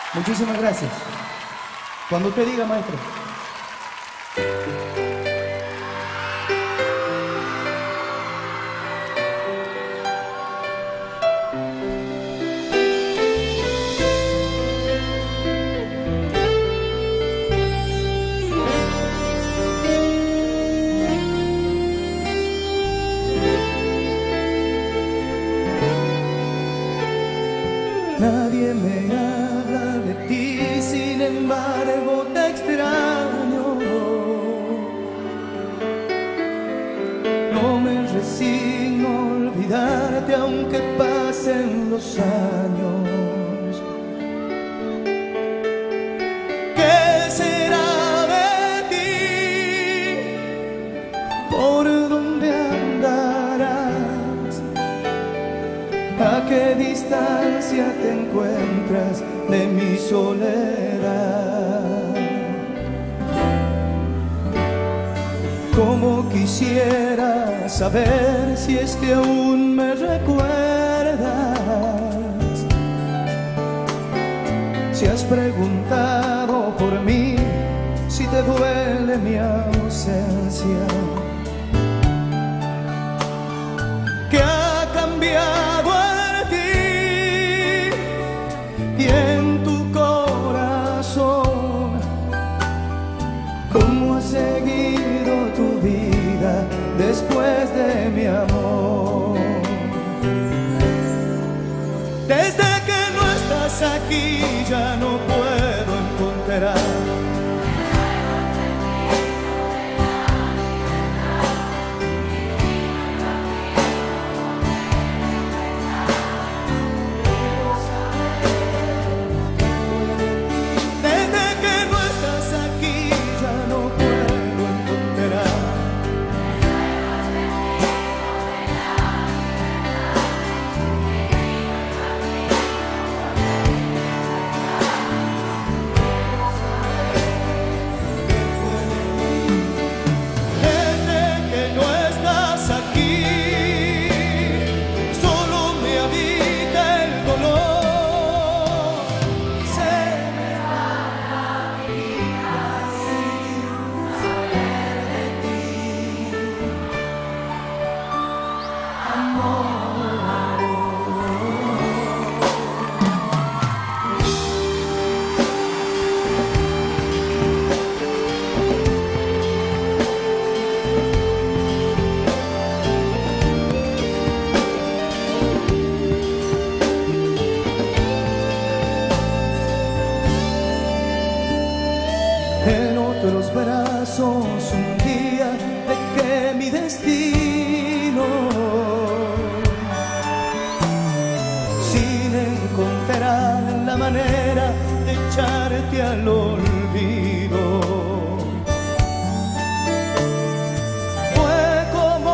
Muchísimas gracias. Cuando usted diga, maestro. Nadie me habla de ti, sin embargo te extraño. No me resigno a olvidarte aunque pasen los años. ¿Qué será de ti? ¿Por dónde andarás? ¿A qué distancia te encuentras de mi soledad? Como quisiera saber si es que aún me recuerdas, si has preguntado por mí, si te duele mi ausencia. ¿Qué ha cambiado y en tu corazón? ¿Cómo has seguido tu vida después de mi amor? Desde que no estás aquí ya no puedo encontrar en otros brazos. Un día dejé mi destino sin encontrar la manera de echarte al olvido. Fue como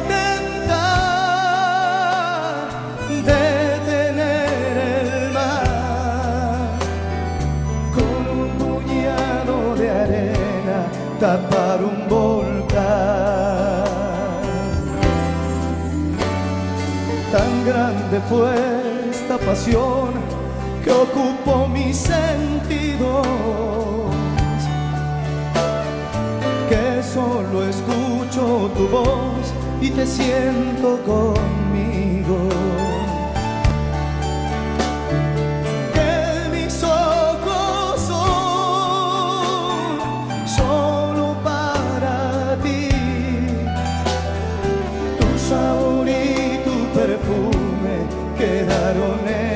intentar detener el mar con un puñado de arena, tapar un volcán. Tan grande fue esta pasión que ocupó mis sentidos, que solo escucho tu voz y te siento conmigo. Quedaron